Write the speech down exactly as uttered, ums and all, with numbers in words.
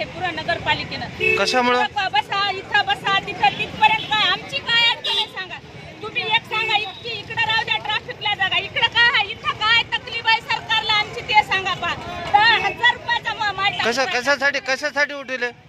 आहे पुरा नगरपालिकेनं. कशामुळे बसा इथं बसा तिथं तिथपर्यंत काय आमची काय अडचण आहे सांगा तुम्ही. एक सांगा इतकी इकडे राहू द्या ट्रॅफिकला जागा इकडे काय आहे इथं काय तकलीफ आहे सरकारला आमची ते सांगा. पा दहा हजार रुपयाचा कशा कशासाठी कशासाठी उठवले